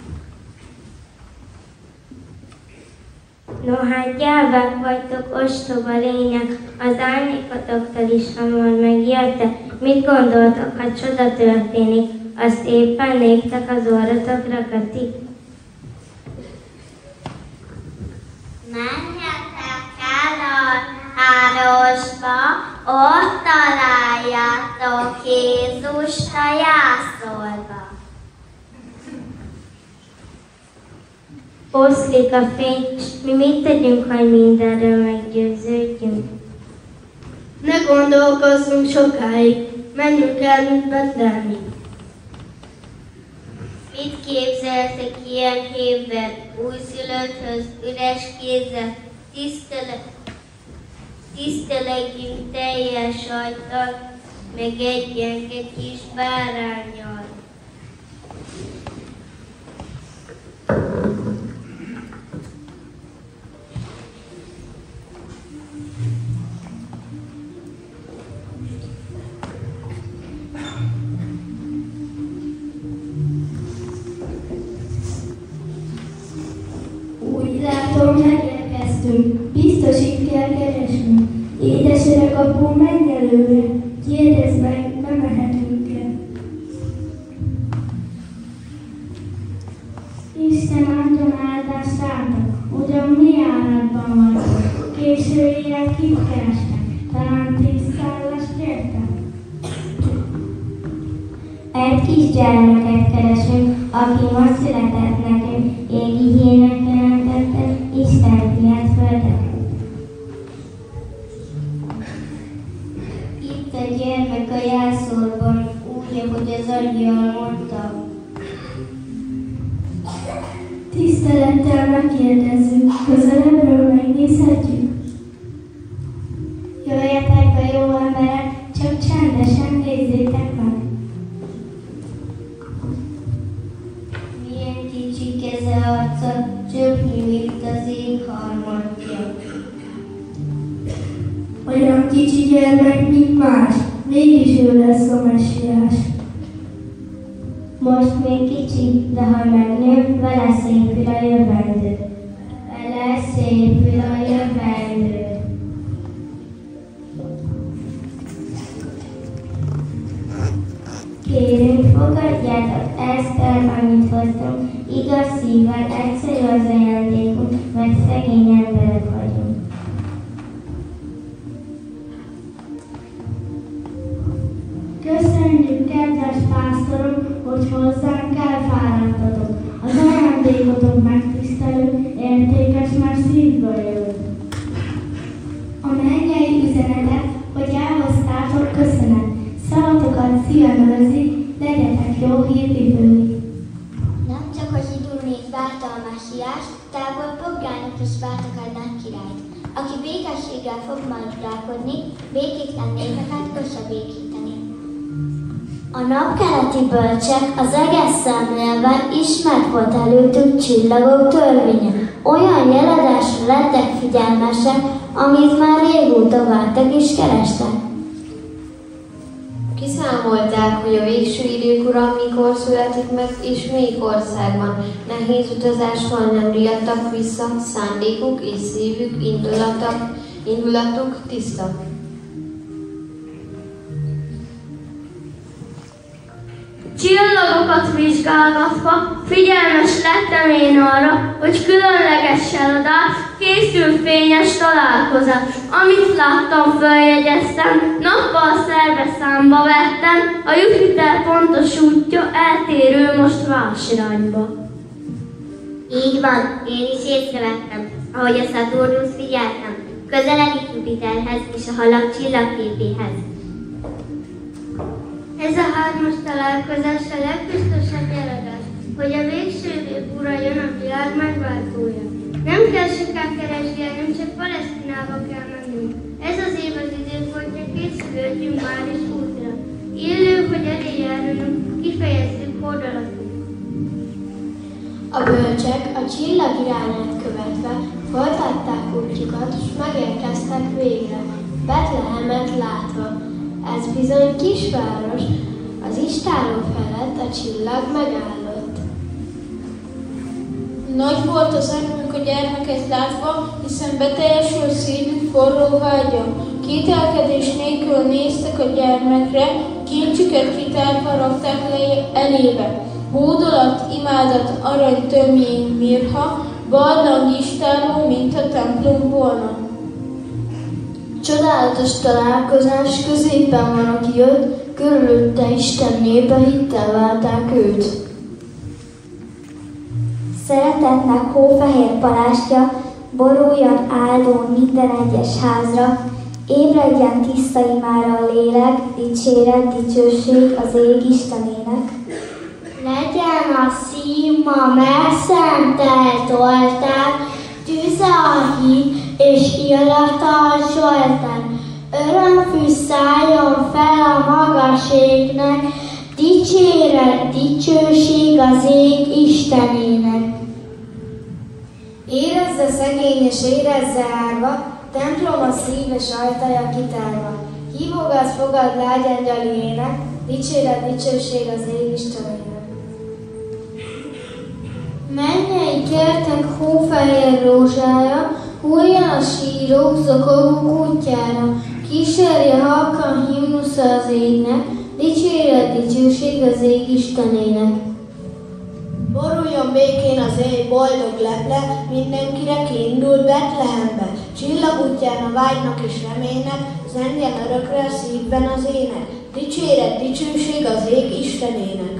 [SPEAKER 5] No hát gyávák vagytok, ostoba lények, az árnyékatoktól is hamar megijedtek. Mit gondoltok, ha csoda történik, azt éppen néktek az orrotokra kötik? Menjetek el a városba, ott találjátok Jézust a jászolba. Oszlik a fény, s mi mit tegyünk, hogy mindenről meggyőződjünk?
[SPEAKER 3] Ne gondolkozzunk sokáig, menjünk el, mint Betlehemig.
[SPEAKER 5] Mit képzeltek ilyen képben? Újszülötthöz, üres kézzel, tisztelet, tisztelegjünk teljes ajttal, meg egy gyenge kis báránnyal.
[SPEAKER 3] Úgy látom, megérkeztünk, biztos itt kell keresnünk. Édes öreg apu, menj előre, kérdezd meg, bemehetünk-e. Ugyan mi állatban vagyok? Késő éjjel kit keresnek? Talán tízszállást kértek?
[SPEAKER 5] Egy kisgyermeket keresünk, aki most született nekünk, égi hírnek jelentette Isten fiát földre. Itt a gyermek a jászolban, úgy, ahogy az angyal mondta.
[SPEAKER 3] Tisztelettel megkérdezzük, közelebbről megnézhetjük.
[SPEAKER 5] Jöjjetek be, jó emberek, csak csendesen nézzétek meg. Milyen kicsi keze arca, csöpnyi, mint az ég harmadja.
[SPEAKER 3] Olyan kicsi gyermek, mint más, mégis ő lesz a messiás.
[SPEAKER 5] Most még kicsi, de ha megnő, vele szépül a jövendő. Vele szépül a jövendő. Kérünk, fogadjátok ezt el, amit hoztunk. Igaz szívvel, egyszerű az ajándékunk, mert szegény emberek vagyunk.
[SPEAKER 3] Köszönjük, kedves pásztorok, hogy hozzánk elfáradtatok. Az ajándékotok megtisztelő, értékes, mert szívből jön. A mennyei üzenetet, hogy elhoztátok, köszönet. Szavatokat szíven őrzi, legyetek jó hírvivői.
[SPEAKER 2] Nem csak a zsidó nép várta a messiást, távol pogányok is vártak egy nagy királyt, aki békességgel fog majd uralkodni, békétlen népeket kösse békíteni. A napkeleti bölcsek az egész szemlélve ismert volt előttük csillagok törvénye. Olyan jeladásra lettek figyelmesek, amit már régóta vártak és kerestek.
[SPEAKER 6] Kiszámolták, hogy a végső idők ura mikor születik meg, és melyik országban. Nehéz utazástól nem riadtak vissza, szándékuk és szívük, indulatok, indulatuk tiszta.
[SPEAKER 3] Csillagokat vizsgálgatva figyelmes lettem én arra, hogy különleges családát készül fényes találkozás. Amit láttam, följegyeztem, nappal szerbe számba vettem, a Jupiter pontos útja eltérő most Vásirányba.
[SPEAKER 5] Így van, én is észrevettem, ahogy a Szaturnusz figyeltem, közeledik Jupiterhez és a halak csillagképéhez.
[SPEAKER 3] Ez a hármas találkozás a legbiztosabb jeladás, hogy a végső idők ura jön a világ megváltója. Nem kell soká keresgélnünk, csak Palesztinába kell mennünk. Ez az év az időpontja, készülődjünk már is útra. Illő, hogy elé járulunk, kifejezzük hordolatunk.
[SPEAKER 4] A bölcsek a csillag irányát követve folytatták útjukat, és megérkeztek végre, Betlehemet látva. Ez bizony kisváros, az istálló felett a csillag megállott.
[SPEAKER 7] Nagy volt az örömük a gyermeket látva, hiszen beteljesült szívük forró vágya. Kételkedés nélkül néztek a gyermekre, kincsüket kitárva rakták le elébe. Hódolat, imádat, arany tömjén mirha, barlang istálló, mint a templom volna.
[SPEAKER 8] Csodálatos találkozás, középen van, aki jött, körülötte Isten népe, hittel várták őt.
[SPEAKER 2] Szeretetnek hófehér palástja, boruljon áldó minden egyes házra, ébredjen tiszta imára a lélek, dicséret, dicsőség az ég Istenének.
[SPEAKER 3] Legyen a szíma megszentelt oltár, tűze a híd és illata a zsoltár. Örömfű szálljon fel a magas égnek, dicséret, dicsőség az ég Istenének.
[SPEAKER 8] Érezze szegény és érezze árva, templom a szíves ajtaja kitárva. Hívogat fogad lágy angyaliének, dicséret, dicsőség az ég Istenének.
[SPEAKER 3] Mennyei kertek hófehér rózsája, hulljon a sírok zokogók útjára, kísérje halkan himnusza az égnek, dicséret, dicsőség az ég Istenének.
[SPEAKER 7] Boruljon békén az éj boldog leple, mindenkire kiindult Betlehembe. Csillag útján a vágynak és reménynek, zengjen örökre a szívben az ének. Dicséret, dicsőség az ég Istenének.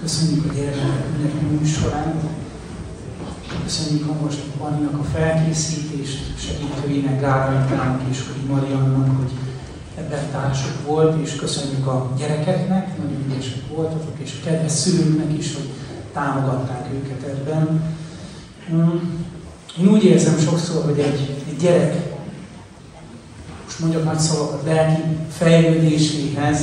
[SPEAKER 1] Köszönjük a gyermekek ünnepi műsorán. Köszönjük a most Marinak a felkészítést, segítőinek, Gábriának és Mariannak, hogy ebben társuk volt, és köszönjük a gyerekeknek, nagyon ügyesek voltatok, és a kedves szülőknek is, hogy támogatták őket ebben. Én úgy érzem sokszor, hogy egy, egy gyerek, most mondjak nagy szavakat, lelki fejlődéséhez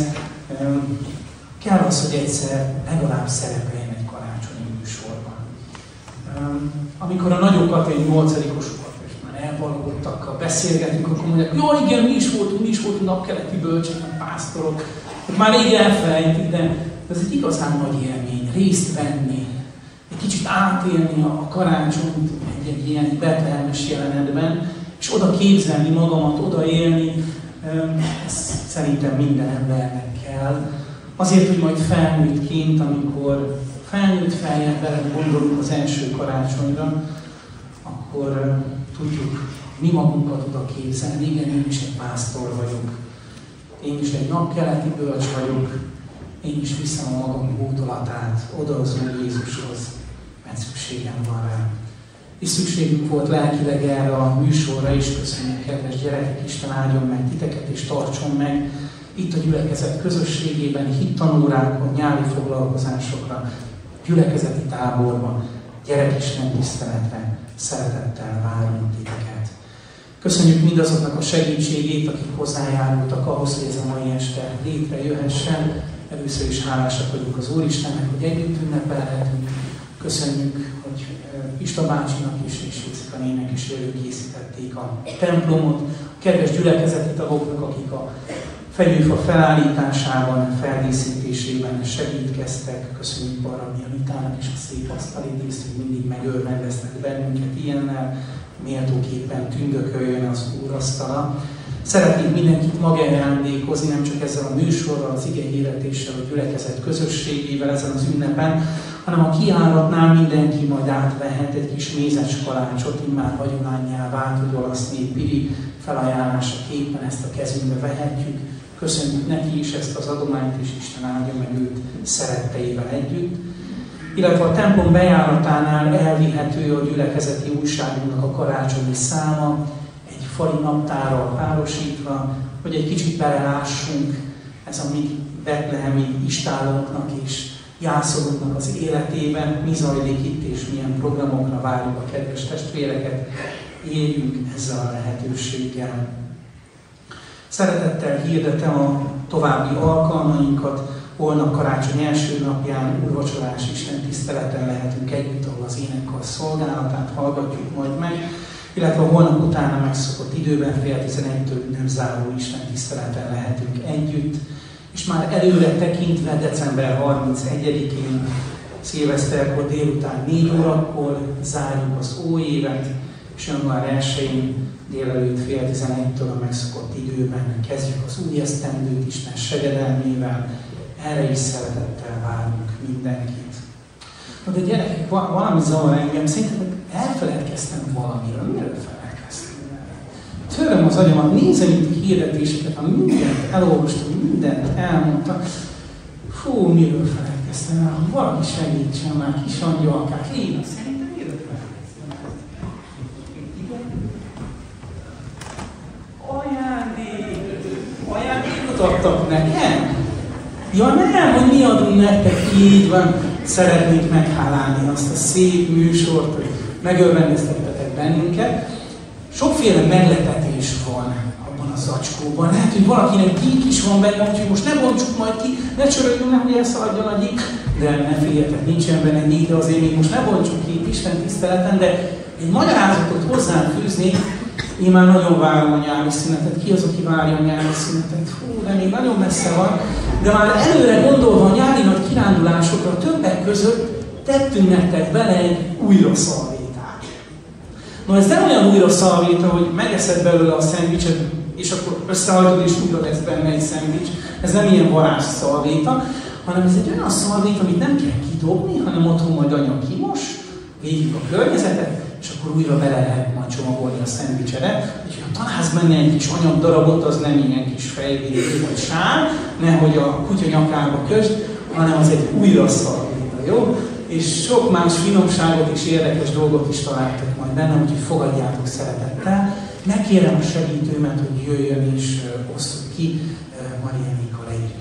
[SPEAKER 1] kell az, hogy egyszer legalább szerepeljen egy karácsonyi műsorban. Amikor a nagyokat, egy nyolcadikosokat, és már elvalódtakkal beszélgetünk, akkor mondják, jó, igen, mi is voltunk, mi is voltunk napkeleti bölcsek, pásztorok, már rég elfelejtik, de ez egy igazán nagy élmény, részt venni, egy kicsit átélni a karácsonyt egy, egy ilyen betlehemes jelenetben, és oda képzelni magamat, oda élni, ez szerintem minden embernek kell. Azért, hogy majd felnőttként, amikor felnőtt feljebb velem gondolunk az első karácsonyra, akkor tudjuk mi magunkat oda képzelni. Igen, én is egy pásztor vagyok. Én is egy napkeleti bölcs vagyok. Én is viszem a magam bútolatát oda az Úr Jézushoz, mert szükségem van rá. És szükségünk volt lelkileg erre a műsorra is. Köszönjük, kedves gyerekek, Isten áldjon meg titeket és tartson meg itt a gyülekezet közösségében, hittanórákon, nyári foglalkozásokra, gyülekezeti táborban, gyerekisten tiszteletre, szeretettel várunk titeket. Köszönjük mindazoknak a segítségét, akik hozzájárultak ahhoz, hogy ez a mai este létrejöhessen. Először is hálásak vagyunk az Úristennek, hogy együtt ünnepelhetünk. Köszönjük, hogy Pista bácsinak is és Jézika nének is előkészítették a templomot, a kedves gyülekezeti tagoknak, akik a fenyőfa felállításában, feldíszítésében segítkeztek. Köszönjük Barabbi Anitának és a szép asztalidészt, hogy mindig megörvendeztek bennünket ilyennel, méltóképpen tündököljön az Úr asztala. Szeretnénk mindenkit magára ajándékozni, nem csak ezzel a műsorral, az ige hirdetéssel, a gyülekezet közösségével ezen az ünnepen, hanem a kiállatnál mindenki majd átvehet egy kis mézes kalácsot, immár hagyománnyá vált, hogy olasz néppiri felajánlásaképpen ezt a kezünkbe vehetjük. Köszönjük neki is ezt az adományt, és Isten áldja meg őt szeretteivel együtt. Illetve a templom bejáratánál elvihető a gyülekezeti újságunknak a karácsonyi száma, egy fali naptárral párosítva, hogy egy kicsit belelássunk ez a mi betlehemi istálunknak és jászolunknak az életében, mi zajlik itt és milyen programokra várjuk a kedves testvéreket, éljünk ezzel a lehetőséggel. Szeretettel hirdetem a további alkalmainkat. Holnap karácsony első napján úrvacsorás Isten tiszteleten lehetünk együtt, ahol az énekkar szolgálatát hallgatjuk majd meg, illetve a holnap utána megszokott időben fél tizenegytől nem záró Isten tiszteleten lehetünk együtt, és már előre tekintve december harmincegyedikén szilveszterkor délután négy órakor zárjuk az óévet, és január elsején délelőtt fél tizenegytől a megszokott időben kezdjük az új esztendőt Isten segedelmével. Erre is szeretettel várunk mindenkit. Na de gyerekek, valami zavar engem, szerintem elfeledkeztem valamiről. Miről felelkeztem? Töröm az agyamat, nézem itt a hirdetéseket, ha mindent elolvastam, mindent elmondtam. Fú, miről felelkeztem? Ha valaki segítsen már, kis angyalkák, Léna, szerintem miről felelkeztem? Ajándék! Ajándékot adtak nekem? Ja nem, hogy mi adunk nektek, így van. Szeretnénk meghálálni azt a szép műsort, hogy megörvendeztettetek bennünket. Sokféle meglepetés van abban a zacskóban. Lehet, hogy valakinek gyík is van benne, úgyhogy most ne bontsuk majd ki, ne csörögjünk, nehogy elszaladjon a gyík. De ne féljetek, nincsen benne gyík, de azért még most ne bontsuk ki Isten tiszteleten, de egy magyarázatot hozzám fűznék. Én már nagyon várom a nyári szünetet. Ki az, aki várja a nyári szünetet? Hú, de még nagyon messze van. De már előre gondolva a nyári nagy kirándulásokra többek között tettünk nektek bele egy újraszalvétát. Na ez nem olyan újraszalvéta, hogy megeszed belőle a szendvicset, és akkor összehajtod, és újra lesz benne egy szendvics. Ez nem ilyen varázsszalvéta, hanem ez egy olyan szalvéta, amit nem kell kidobni, hanem otthon majd anya kimos, végig a környezetet, és akkor újra bele lehet majd csomagolni a szendvicsere. Úgyhogy ha találsz benne egy kis anyagdarabot, az nem ilyen kis fejvédő vagy sár, nehogy a kutya nyakába kösd, hanem az egy újraszalvéta. és sok más finomságot és érdekes dolgot is találtok majd benne, úgyhogy fogadjátok szeretettel. Megkérem a segítőmet, hogy jöjjön és osszuk ki Mariannékkal együtt.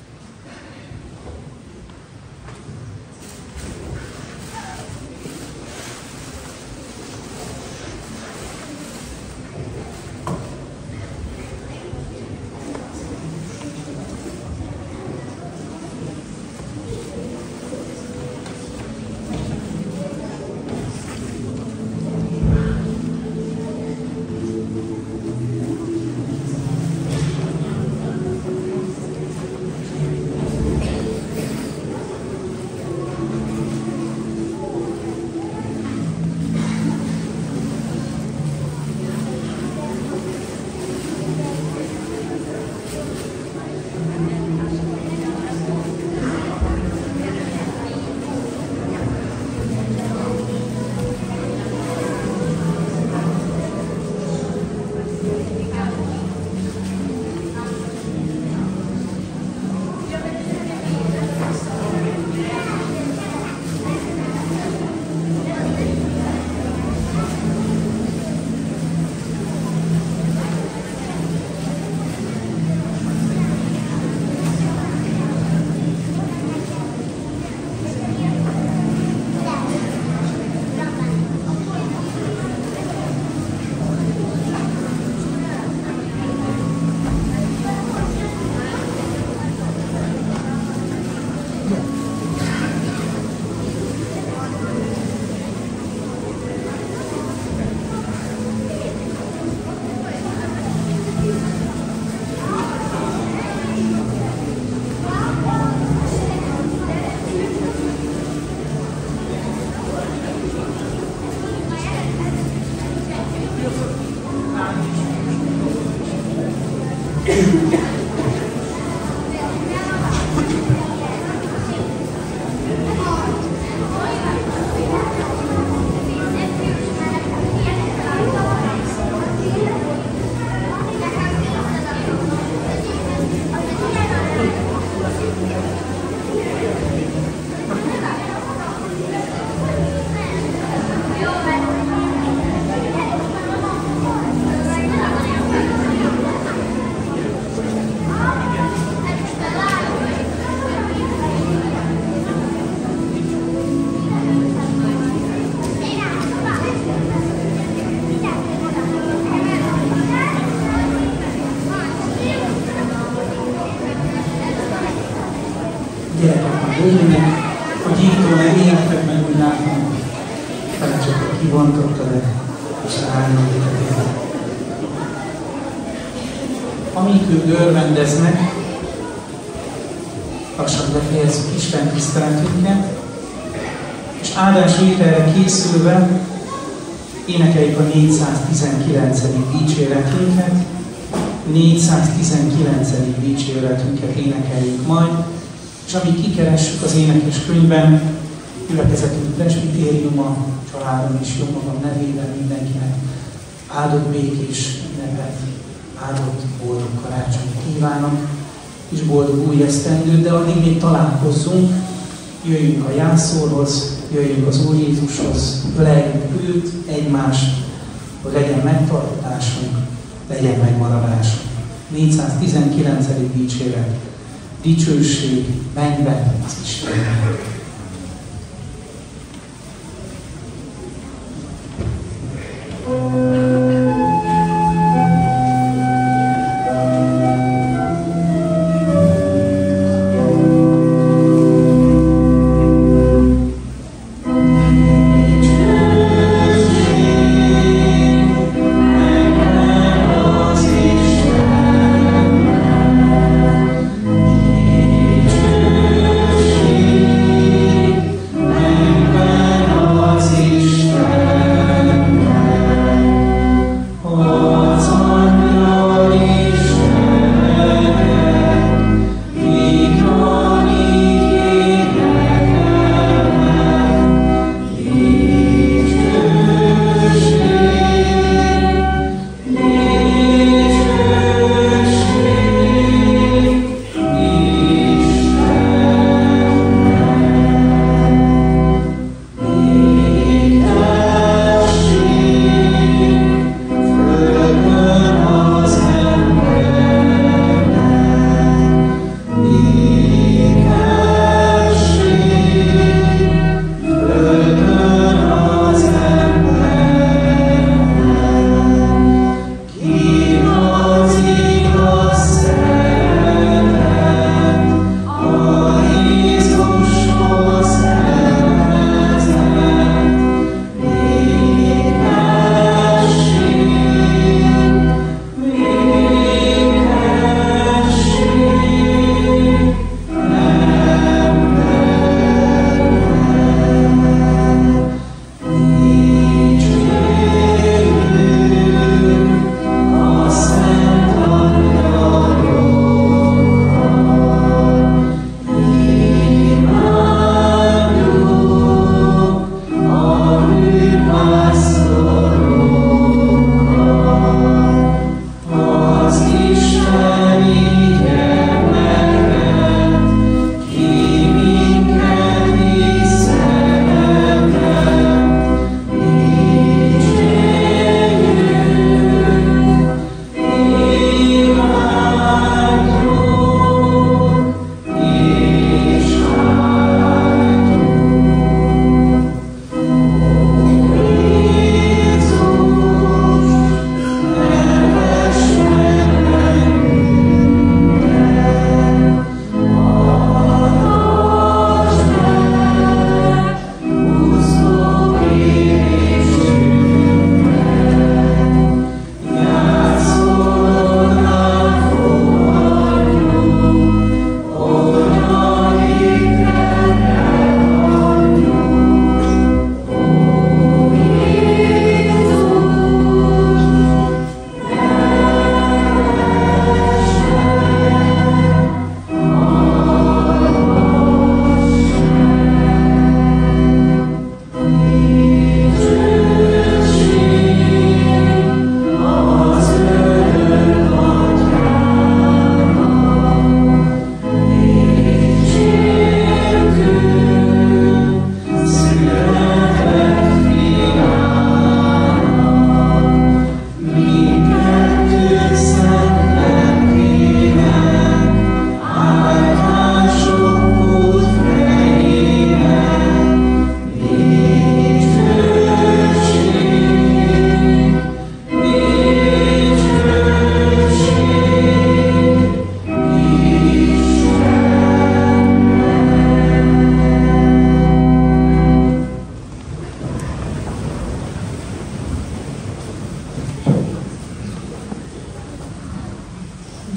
[SPEAKER 1] A gyíktól megéltek meg, úgy látom, fele csak kivontotta, de és rájönnek. Amíg ők örvendeznek, lassan befejezzük Isten tiszteletünket, és áldásvételre készülve énekeljük a négyszáztizenkilencedik dicséretünket, négyszáztizenkilencedik dicséretünket énekeljük majd, és amíg kikeressük az énekes könyvben, gyülekezetünk presbitériuma, családom és jó magam nevében mindenkinek áldott békés ünnepet, áldott boldog karácsonyt kívánok, és boldog új esztendőt, de addig még találkozzunk, jöjjünk a jászolhoz, jöjjünk az Úr Jézushoz, öleljük őt, egymást, hogy legyen megtartásunk, legyen megmaradásunk. négyszáztizenkilencedik dicséret. Dicsőség mennyben az Istennek.
[SPEAKER 9] Thank you.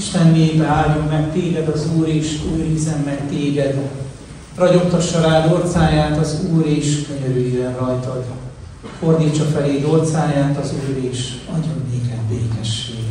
[SPEAKER 1] Isten népe áldjon meg téged az Úr, és őrizzen meg téged. Ragyogtassa rád orcáját az Úr, és könyörüljön rajtad. Fordítsa felé orcáját az Úr, és adjon néked békességet.